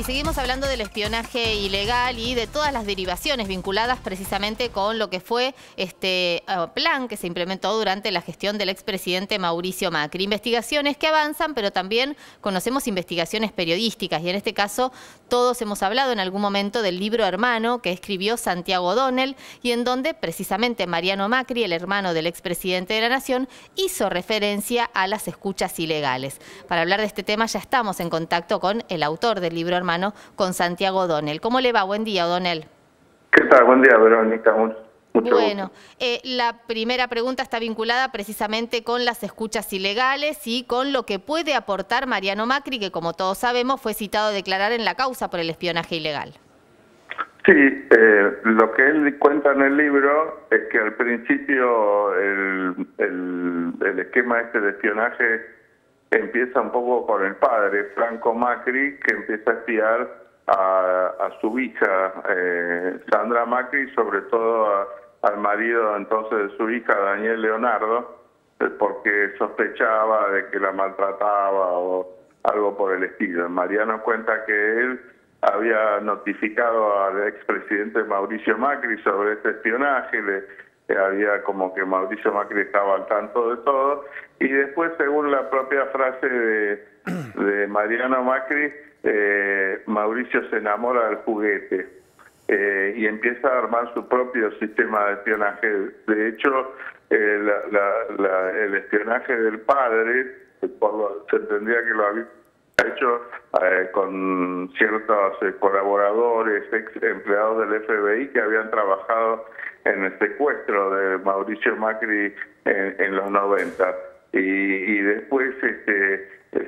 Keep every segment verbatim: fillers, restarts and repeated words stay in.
Y seguimos hablando del espionaje ilegal y de todas las derivaciones vinculadas precisamente con lo que fue este uh, plan que se implementó durante la gestión del expresidente Mauricio Macri. Investigaciones que avanzan, pero también conocemos investigaciones periodísticas y en este caso todos hemos hablado en algún momento del libro Hermano que escribió Santiago O'Donnell y en donde precisamente Mariano Macri, el hermano del expresidente de la Nación, hizo referencia a las escuchas ilegales. Para hablar de este tema ya estamos en contacto con el autor del libro Hermano, con Santiago O'Donnell. ¿Cómo le va? Buen día, O'Donnell. ¿Qué tal? Buen día, Verónica. Mucho, mucho bueno, gusto. Eh, la primera pregunta está vinculada precisamente con las escuchas ilegales y con lo que puede aportar Mariano Macri, que como todos sabemos fue citado a declarar en la causa por el espionaje ilegal. Sí, eh, lo que él cuenta en el libro es que al principio el, el, el esquema este de espionaje empieza un poco con el padre, Franco Macri, que empieza a espiar a, a su hija, eh, Sandra Macri, sobre todo a, al marido entonces de su hija, Daniel Leonardo, eh, porque sospechaba de que la maltrataba o algo por el estilo. Mariano cuenta que él había notificado al expresidente Mauricio Macri sobre este espionaje, le había como que Mauricio Macri estaba al tanto de todo, y después, según la propia frase de, de Mariano Macri, eh, Mauricio se enamora del juguete eh, y empieza a armar su propio sistema de espionaje. De hecho, eh, la, la, la, el espionaje del padre, por lo, se entendía que lo había hecho eh, con ciertos eh, colaboradores, ex empleados del F B I que habían trabajado en el secuestro de Mauricio Macri en, en los noventa. Y, y después, este,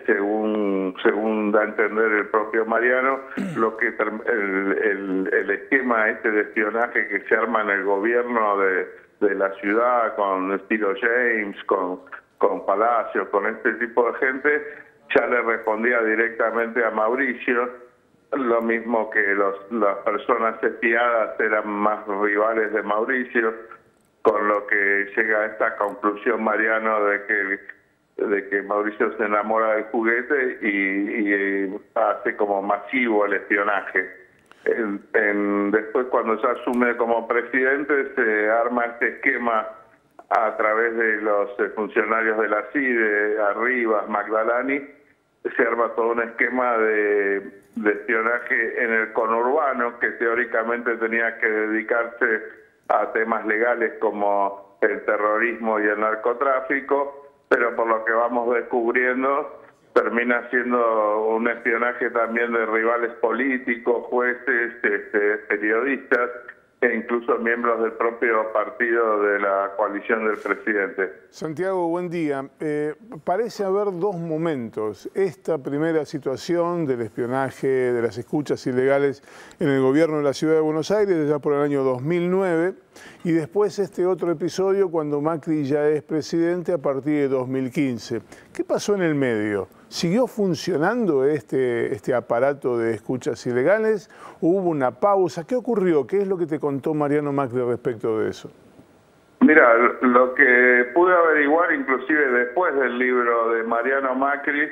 según según da a entender el propio Mariano, lo que el, el, el esquema este de espionaje que se arma en el gobierno de, de la ciudad, con estilo James, con, con Palacio, con este tipo de gente, ya le respondía directamente a Mauricio, lo mismo que los, las personas espiadas eran más rivales de Mauricio, con lo que llega a esta conclusión Mariano de que, de que Mauricio se enamora del juguete y, y hace como masivo el espionaje. En, en, después, cuando se asume como presidente, se arma este esquema a través de los funcionarios de la C I D E, Arribas, Magdalani, se arma todo un esquema de, de espionaje en el conurbano que teóricamente tenía que dedicarse a temas legales como el terrorismo y el narcotráfico, pero por lo que vamos descubriendo termina siendo un espionaje también de rivales políticos, jueces, este, periodistas e incluso miembros del propio partido de la coalición del presidente. Santiago, buen día. Eh, parece haber dos momentos. Esta primera situación del espionaje, de las escuchas ilegales en el gobierno de la Ciudad de Buenos Aires, ya por el año dos mil nueve, y después este otro episodio cuando Macri ya es presidente a partir de dos mil quince. ¿Qué pasó en el medio? ¿Siguió funcionando este, este aparato de escuchas ilegales? ¿Hubo una pausa? ¿Qué ocurrió? ¿Qué es lo que te contó Mariano Macri respecto de eso? Mira, lo que pude averiguar inclusive después del libro de Mariano Macri,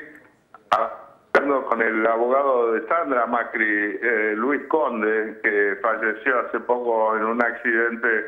hablando con el abogado de Sandra Macri, eh, Luis Conde, que falleció hace poco en un accidente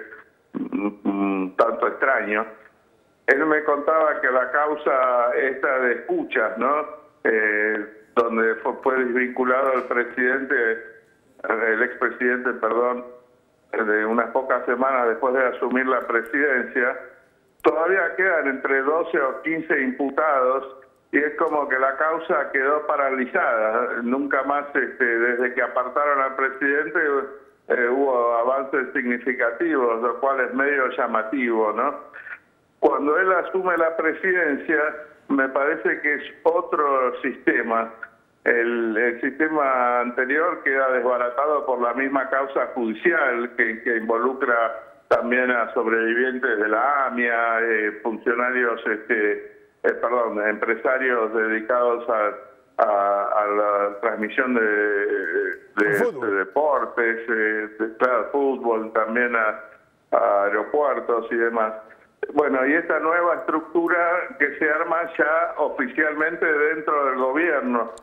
un tanto extraño, él me contaba que la causa esta de escuchas, ¿no? Eh, donde fue, fue desvinculado el presidente, el expresidente, perdón, de unas pocas semanas después de asumir la presidencia, todavía quedan entre doce o quince imputados y es como que la causa quedó paralizada. Nunca más, este, desde que apartaron al presidente, eh, hubo avances significativos, lo cual es medio llamativo, ¿no? Cuando él asume la presidencia, me parece que es otro sistema. El, el sistema anterior queda desbaratado por la misma causa judicial que, que involucra también a sobrevivientes de la AMIA, eh, funcionarios, este, eh, perdón, empresarios dedicados a, a, a la transmisión de, de, de deportes, eh, de, claro, fútbol, también a, a aeropuertos y demás. Bueno, y esta nueva estructura que se arma ya oficialmente dentro del gobierno.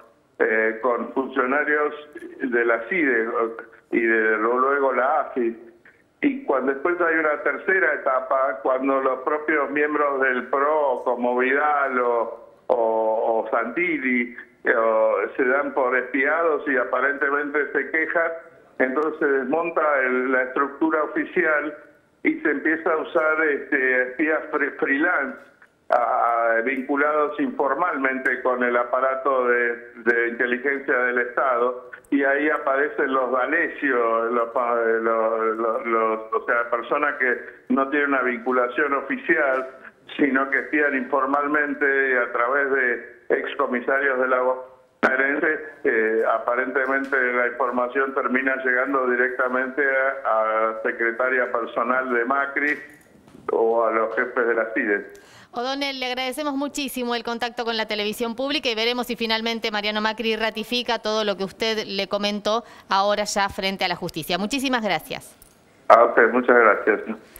eh, con funcionarios de la CIDE y de luego la AFI. Y cuando después hay una tercera etapa, cuando los propios miembros del PRO, como Vidal o, o, o Santilli, o, se dan por espiados y aparentemente se quejan, entonces se desmonta el, la estructura oficial y se empieza a usar este, espías freelance, a, vinculados informalmente con el aparato de, de inteligencia del Estado, y ahí aparecen los D'Alessio, los, los, los, los, o sea, personas que no tienen una vinculación oficial, sino que espían informalmente a través de excomisarios de la eh, aparentemente la información termina llegando directamente a, a secretaria personal de Macri o a los jefes de la CIDE. O'Donnell, le agradecemos muchísimo el contacto con la televisión pública y veremos si finalmente Mariano Macri ratifica todo lo que usted le comentó ahora ya frente a la justicia. Muchísimas gracias. A usted, muchas gracias.